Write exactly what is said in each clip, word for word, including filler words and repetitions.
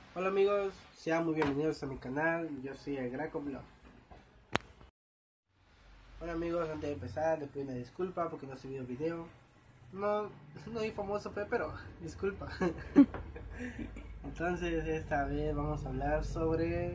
Hola amigos, sean muy bienvenidos a mi canal, yo soy el Graco Blog. Hola amigos, antes de empezar les pido una disculpa porque no he subido video. No, no soy famoso pero disculpa. Entonces esta vez vamos a hablar sobre...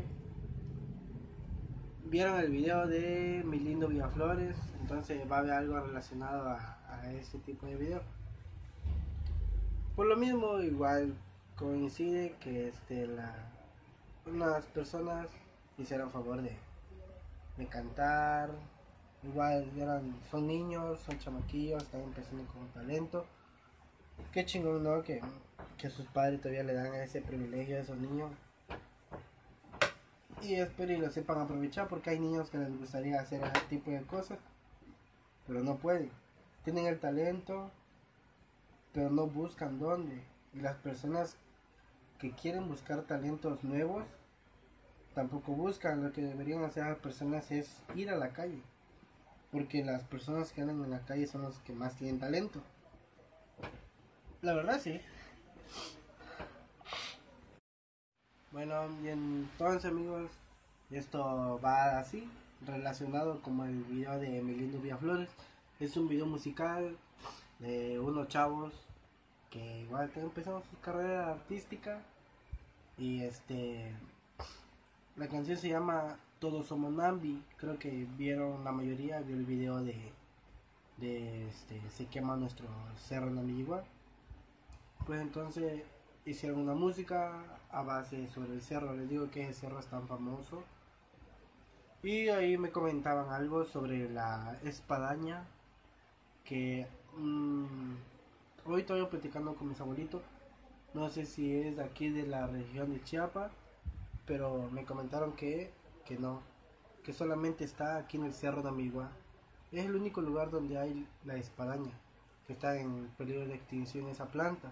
Vieron el video de mi lindo Villaflores, entonces va a haber algo relacionado a, a este tipo de video. Por lo mismo, igual coincide que este la unas personas hicieron favor de, de cantar. Igual eran, son niños, son chamaquillos, están empezando con talento. Qué chingón, ¿no? Que, que sus padres todavía le dan ese privilegio a esos niños. Y espero y lo sepan aprovechar, porque hay niños que les gustaría hacer ese tipo de cosas, pero no pueden. Tienen el talento, pero no buscan dónde. Y las personas que quieren buscar talentos nuevos tampoco buscan. Lo que deberían hacer las personas es ir a la calle, porque las personas que andan en la calle son los que más tienen talento. La verdad sí. Bueno, y entonces amigos, esto va así, relacionado como el video de mi lindo Villaflores. Es un video musical de unos chavos que igual que empezaron su carrera artística. Y este la canción se llama Todos Somos Nambi. Creo que vieron, la mayoría vio el video de, de este Se Quema Nuestro Cerro Nambi. Pues entonces hicieron una música a base sobre el cerro. Les digo que ese cerro es tan famoso. Y ahí me comentaban algo sobre la espadaña, que mmm, hoy estoy platicando con mis abuelitos. No sé si es de aquí de la región de Chiapas, pero me comentaron que, que no, que solamente está aquí en el Cerro de Amigua. Es el único lugar donde hay la espadaña, que está en peligro de extinción esa planta.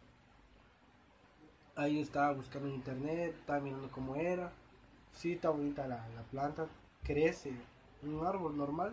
Ahí estaba buscando en internet, estaba mirando cómo era. Sí, está bonita la, la planta, crece un árbol normal.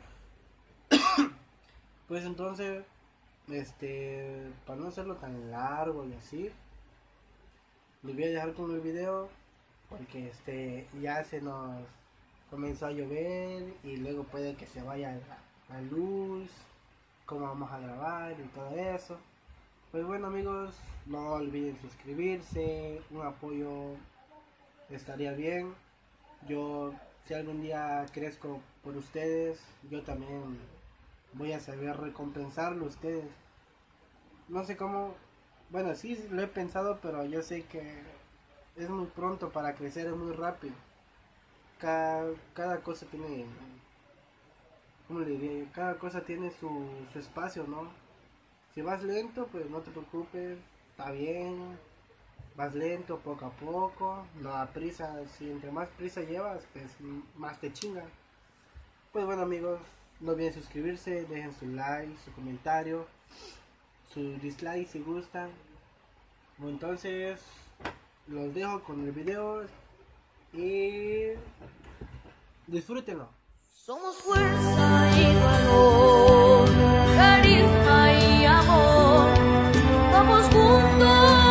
Pues entonces, este, para no hacerlo tan largo y así, les voy a dejar con el video, porque este ya se nos comenzó a llover y luego puede que se vaya la, la luz, cómo vamos a grabar y todo eso. Pues bueno amigos, no olviden suscribirse, un apoyo estaría bien. Yo, si algún día crezco por ustedes, yo también voy a saber recompensarlo a ustedes. No sé cómo, bueno, sí lo he pensado, pero yo sé que es muy pronto para crecer, es muy rápido. Cada, cada cosa tiene, ¿cómo le diría? Cada cosa tiene su, su espacio, ¿no? Si vas lento, pues no te preocupes, está bien. Vas lento, poco a poco, no da prisa. Si entre más prisa llevas, pues más te chingan. Pues bueno amigos, no olviden suscribirse, dejen su like, su comentario, su dislike si gustan. Entonces los dejo con el video y disfrútenlo. Somos fuerza y valor, carisma y amor. Vamos juntos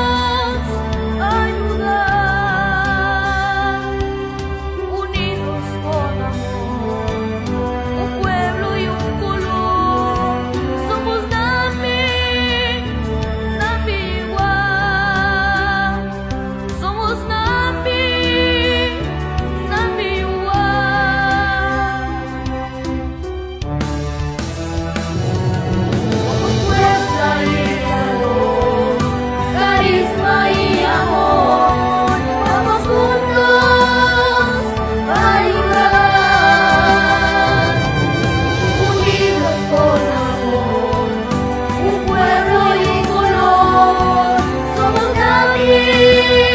a ayudar, unidos con amor, un pueblo y un color. Somos Nambi, Nambiwa. Somos Nambi, Nambiwa. Somos Nambi.